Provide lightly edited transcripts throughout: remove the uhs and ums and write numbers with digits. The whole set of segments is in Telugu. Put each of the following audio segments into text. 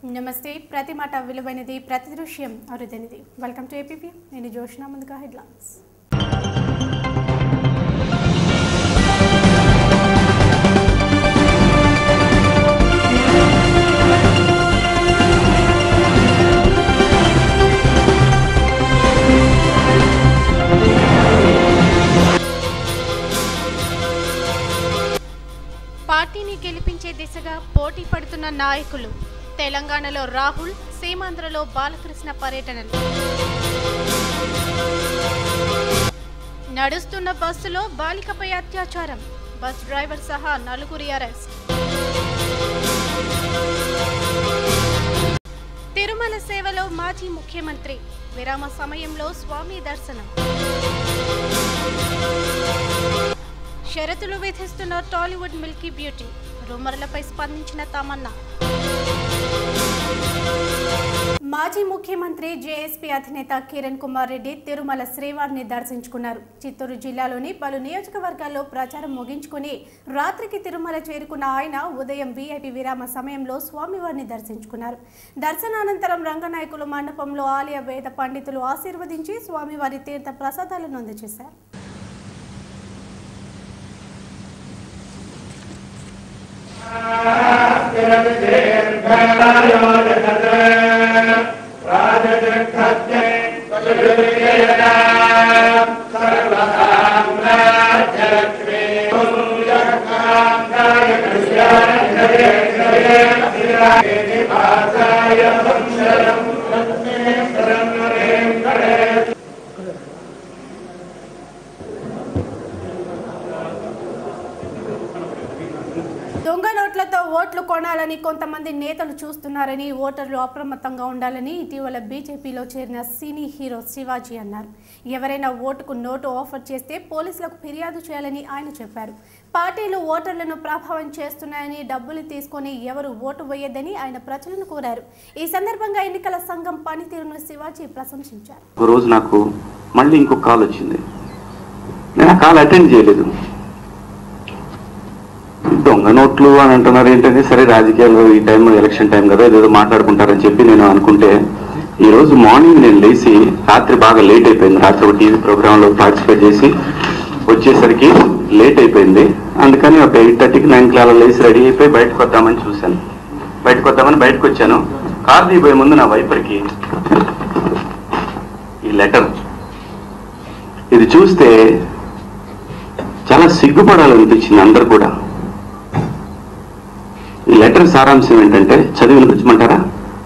నమస్తే. ప్రతి మాట విలువైనది, ప్రతి దృశ్యం అరుదైనది. Welcome to APP. నేను జోష్నా. ముందుగా హెడ్లైన్స్. పార్టీని గెలిపించే దిశగా పోటీ పడుతున్న నాయకులు. తెలంగాణలో రాహుల్, సీమాంధ్రలో బాలకృష్ణ పర్యటనలు. నడుస్తున్న బస్సులో బాలికపై అత్యాచారం, బస్ డ్రైవర్ సహా 4 అరెస్ట్. తిరుమల సేవలో మాజీ ముఖ్యమంత్రి, విరామ సమయంలో స్వామి దర్శనం. షరతులు విధిస్తున్న టాలీవుడ్ మిల్కీ బ్యూటీ, రూమర్లపై స్పందించిన తమన్నా. మాజీ ముఖ్యమంత్రి జేఎస్పీ అధినేత కిరణ్ కుమార్ రెడ్డి తిరుమల శ్రీవారిని దర్శించుకున్నారు. చిత్తూరు జిల్లాలోని పలు నియోజకవర్గాల్లో ప్రచారం ముగించుకుని రాత్రికి తిరుమల చేరుకున్న ఆయన ఉదయం వీఐపీ విరామ సమయంలో స్వామివారిని దర్శించుకున్నారు. దర్శనానంతరం రంగనాయకులు మండపంలో ఆలయ వేద పండితులు ఆశీర్వదించి స్వామివారి తీర్థ ప్రసాదాలను అందజేశారు. దొంగ నోట్లతో ఓట్లు కొనాలని కొంతమంది నేతలు చూస్తున్నారని, ఓటర్లు అప్రమత్తంగా ఉండాలని ఇటీవల బీజేపీలో చేరిన సినీ హీరో శివాజీ అన్నారు. ఎవరైనా ఓటుకు నోటు ఆఫర్ చేస్తే పోలీసులకు ఫిర్యాదు చేయాలని ఆయన చెప్పారు. పార్టీలు ఓటర్లను ప్రభావం చేస్తున్నాయని, డబ్బులు తీసుకొని ఎవరు ఓటు వేయొద్దని ఆయన ప్రజలను కోరారు. ఈ సందర్భంగా ఎన్నికల సంఘం పనితీరును శివాజీ ప్రశంసించారు. రోజు నాకు మళ్ళీ ఇంకో కాల్ వచ్చింది. నేను ఆ కాల్ అటెండ్ చేయలేదు. దొంగ నోట్లు అని అంటున్నారు ఏంటంటే, సరే రాజకీయాలు ఈ టైం ఎలక్షన్ టైం కదా ఏదో మాట్లాడుకుంటారని చెప్పి నేను అనుకుంటే, ఈ రోజు మార్నింగ్ నేను లేచి రాత్రి బాగా లేట్ అయిపోయింది. రాత్రి ఒక టీవీ ప్రోగ్రాంలో పార్టిసిపేట్ చేసి వచ్చేసరికి లేట్ అయిపోయింది. అందుకని ఒక 8:30కి 9కి అలా లేచి రెడీ అయిపోయి బయటకు వద్దామని చూశాను. బయటకు వచ్చాను. కార్ దిగిపోయే ముందు నా వైపర్కి ఈ లెటర్ ఇది చూస్తే చాలా సిగ్గుపడాలనిపించింది అందరు కూడా. ఈ లెటర్ సారాంశం ఏంటంటే, చదివి వినిపించమంటారా?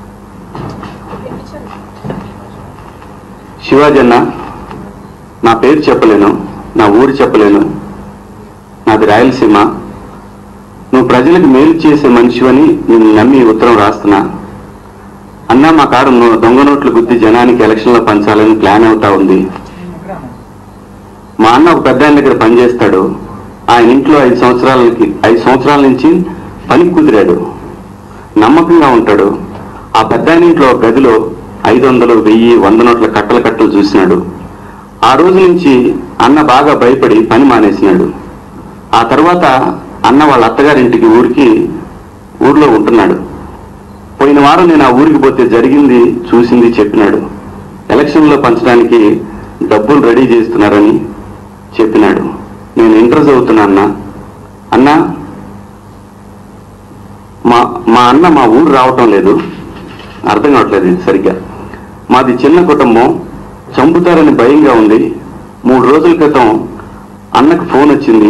శివాజీ అన్న, నా పేరు చెప్పలేను, నా ఊరు చెప్పలేను, నాది రాయలసీమ. నువ్వు ప్రజలకు మేలు చేసే మనిషివని నేను నమ్మి ఉత్తరం రాస్తున్నా. అన్నా, మా కారు దొంగ నోట్లు గుద్ది జనానికి ఎలక్షన్లో పంచాలని ప్లాన్ అవుతా ఉంది. మా అన్న ఒక పెద్ద ఆయన దగ్గర పనిచేస్తాడు. ఆయన ఇంట్లో 5 సంవత్సరాల నుంచి పని కుదిరాడు. నమ్మకంగా ఉంటాడు. ఆ పెద్ద ఆయన ఇంట్లో గదిలో 500, 1000, 100 నోట్ల కట్టలు చూసినాడు. ఆ రోజు నుంచి అన్న బాగా భయపడి పని మానేసినాడు. ఆ తర్వాత అన్న వాళ్ళ అత్తగారింటికి ఊర్లో ఉంటున్నాడు. పోయిన వారం నేను ఆ ఊరికి పోతే జరిగింది చూసింది చెప్పినాడు. ఎలక్షన్లో పంచడానికి డబ్బులు రెడీ చేస్తున్నారని చెప్పినాడు. నేను ఇంటర్ చదువుతున్నా అన్న. మా అన్న మా ఊరు రావటం లేదు, అర్థం కావట్లేదు సరిగ్గా. మాది చిన్న కుటుంబం, చంపుతారని భయంగా ఉంది. 3 రోజుల క్రితం అన్నకు ఫోన్ వచ్చింది.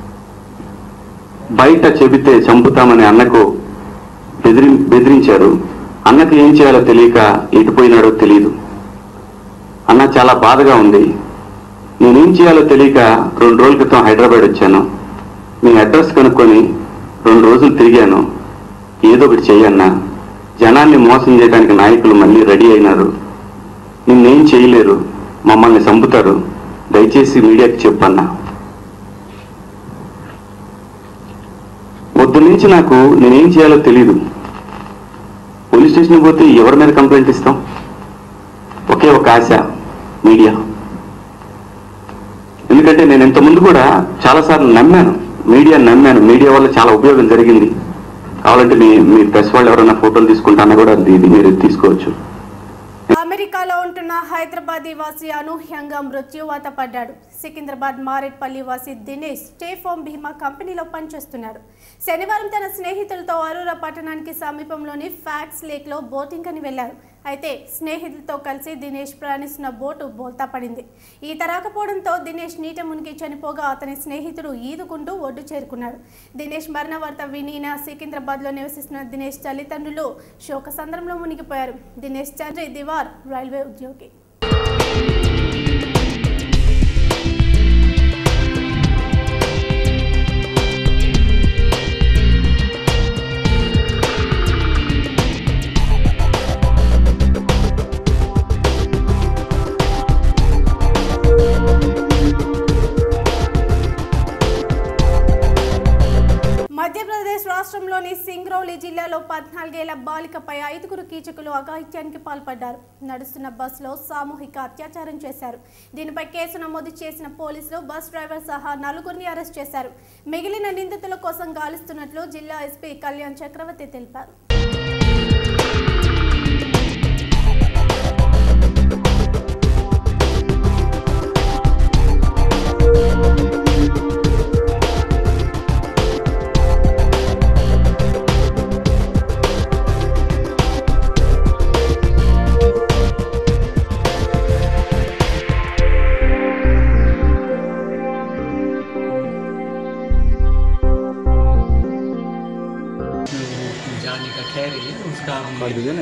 బయట చెబితే చంపుతామని అన్నకు బెదిరించారు. అన్నకు ఏం చేయాలో తెలియక ఎటుపోయినాడో తెలియదు. అన్న చాలా బాధగా ఉంది. నేనేం చేయాలో తెలియక 2 రోజుల క్రితం హైదరాబాద్ వచ్చాను. మీ అడ్రస్ కనుక్కొని 2 రోజులు తిరిగాను. ఏదో ఒకటి చెయ్యన్నా. జనాన్ని మోసం చేయడానికి నాయకులు మళ్ళీ రెడీ అయినారు. నిన్నేం చేయలేరు, మమ్మల్ని చంపుతారు. దయచేసి మీడియాకి చెప్పన్నా. పొద్దున్నుంచి నాకు నేనేం చేయాలో తెలియదు. పోలీస్ స్టేషన్ పోతే ఎవరి మీద కంప్లైంట్ ఇస్తాం? ఒకే ఒక ఆశ, మీడియా. ఎందుకంటే నేను ఇంతకుముందు కూడా చాలాసార్లు నమ్మాను, మీడియా వల్ల చాలా ఉపయోగం జరిగింది. కావాలంటే మీ ప్రెస్ వాళ్ళు ఎవరైనా ఫోటోలు తీసుకుంటానా కూడా ఇది మీరు తీసుకోవచ్చు. అమెరికాలో ఉంటున్న హైదరాబాద్ నివాసి అనూహ్యంగా మృత్యువాత పడ్డాడు. సికింద్రాబాద్ మారేట్పల్లి వాసి దినేష్ స్టేట్ ఫార్మ్ బీమా కంపెనీలో పనిచేస్తున్నాడు. శనివారం తన స్నేహితులతో అరూరా పట్టణానికి సమీపంలోని ఫ్యాక్స్ లేక్లో బోటింగ్ అని వెళ్లారు. అయితే స్నేహితులతో కలిసి దినేష్ ప్రయాణిస్తున్న బోటు బోల్తా పడింది. ఈత రాకపోవడంతో దినేష్ నీట మునిగి చనిపోగా అతని స్నేహితుడు ఈదుకుంటూ ఒడ్డు చేరుకున్నాడు. దినేష్ మరణ వార్త వినిన సికింద్రాబాద్లో నివసిస్తున్న దినేష్ తల్లిదండ్రులు శోకసంద్రంలో మునిగిపోయారు. దినేష్ తండ్రి దివార్ రైల్వే ఉద్యోగి. మధ్యప్రదేశ్ రాష్ట్రంలోని సింగ్రౌలి జిల్లాలో 14 ఏళ్ల బాలికపై 5 కీచకులు అఘాయిత్యానికి పాల్పడ్డారు. నడుస్తున్న బస్సులో సామూహిక అత్యాచారం చేశారు. దీనిపై కేసు నమోదు చేసిన పోలీసులు బస్ డ్రైవర్ సహా 4 అరెస్ట్ చేశారు. మిగిలిన నిందితుల కోసం గాలిస్తున్నట్లు జిల్లా ఎస్పీ కళ్యాణ్ చక్రవర్తి తెలిపారు. जाने का कह रही है उसका हम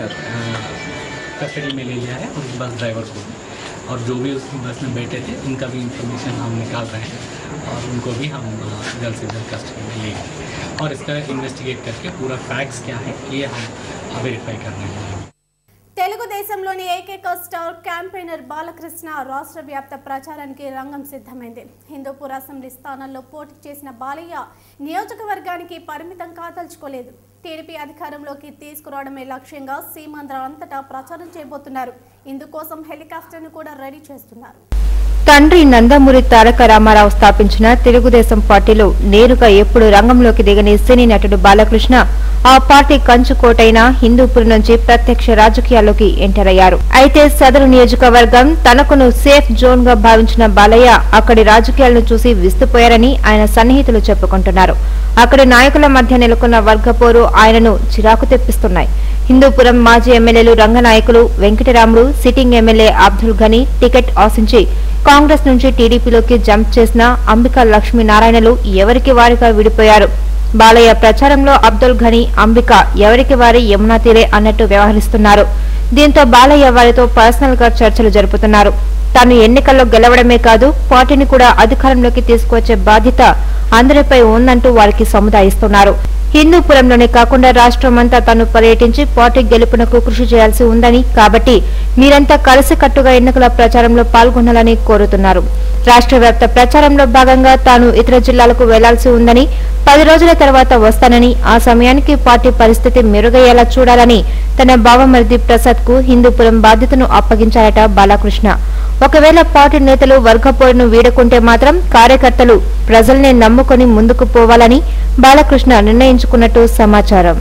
कस्टडी में ले लिया है उस बस ड्राइवर को, और जो भी उस बस में बैठे थे उनका भी इंफॉर्मेशन हम निकाल रहे हैं और उनको भी हम जल्द से जल्द कस्टडी में लेंगे और इसका इन्वेस्टिगेट करके पूरा फैक्ट्स क्या है ये हम वेरीफाई कर रहे हैं. తెలుగుదేశంలోని ఏకైక స్టార్ క్యాంపెయినర్ బాలకృష్ణ రాష్ట్ర వ్యాప్త ప్రచారానికి రంగం సిద్ధమైంది. హిందూపూర్ అసెంబ్లీ స్థానంలో పోటీ చేసిన బాలయ్య నియోజకవర్గానికి పరిమితం కాదలుచుకోలేదు. టీడీపీ అధికారంలోకి తీసుకురావడమే లక్ష్యంగా సీమాంధ్ర అంతటా ప్రచారం చేయబోతున్నారు. ఇందుకోసం హెలికాప్టర్ను కూడా రెడీ చేస్తున్నారు. తండ్రి నందమూరి తారక రామారావు స్థాపించిన తెలుగుదేశం పార్టీలో నేరుగా ఎప్పుడు రంగంలోకి దిగని సినీ నటుడు బాలకృష్ణ ఆ పార్టీ కంచుకోటైన హిందూపూర్ నుంచి ప్రత్యక్ష రాజకీయాల్లోకి ఎంటర్ అయ్యారు. అయితే సదరు నియోజకవర్గం తనకును సేఫ్ జోన్ గా భావించిన బాలయ్య అక్కడి రాజకీయాలను చూసి విస్తుపోయారని ఆయన సన్నిహితులు చెప్పుకుంటున్నారు. అక్కడి నాయకుల మధ్య నెలకొన్న వర్గపోరు ఆయనను చిరాకు తెప్పిస్తున్నాయి. హిందూపురం మాజీ ఎమ్మెల్యేలు Ranganayakulu Venkataramulu, sitting MLA Abdul Ghani ticket ఆశించి కాంగ్రెస్ నుంచి టీడీపీలోకి జంప్ చేసిన అంబికా లక్ష్మీనారాయణలు ఎవరికి వారిగా విడిపోయారు. బాలయ్య ప్రచారంలో అబ్దుల్ ఘనీ, అంబిక ఎవరికి వారి యమునా తీరే అన్నట్టు వ్యవహరిస్తున్నారు. దీంతో బాలయ్య వారితో పర్సనల్ గా చర్చలు జరుపుతున్నారు. తాను ఎన్నికల్లో గెలవడమే కాదు పార్టీని కూడా అధికారంలోకి తీసుకువచ్చే బాధ్యత అందరిపై ఉందంటూ వారికి సముదాయిస్తున్నారు. హిందూపురంలోనే కాకుండా రాష్ట్రమంతా తాను పర్యటించి పార్టీ గెలుపునకు కృషి చేయాల్సి ఉందని, కాబట్టి మీరంతా కలిసికట్టుగా ఎన్నికల ప్రచారంలో పాల్గొనాలని కోరుతున్నారు. రాష్ట్ర వ్యాప్త ప్రచారంలో భాగంగా తాను ఇతర జిల్లాలకు వెళ్లాల్సి ఉందని, 10 రోజుల తర్వాత వస్తానని, ఆ సమయానికి పార్టీ పరిస్థితి మెరుగయ్యేలా చూడాలని తన బావమరిది ప్రసాద్ కు హిందూపురం బాధ్యతను అప్పగించారట బాలకృష్ణ. ఒకవేళ పార్టీ నేతలు వర్గపోరును వీడుకుంటే మాత్రం కార్యకర్తలు ప్రజల్నే నమ్ముకొని ముందుకు పోవాలని బాలకృష్ణ నిర్ణయించుకున్నట్టు సమాచారం.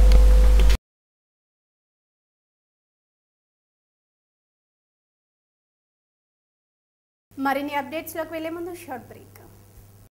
మరిన్ని అప్డేట్స్ లోకి వెళ్లే ముందు షార్ట్ బ్రేక్.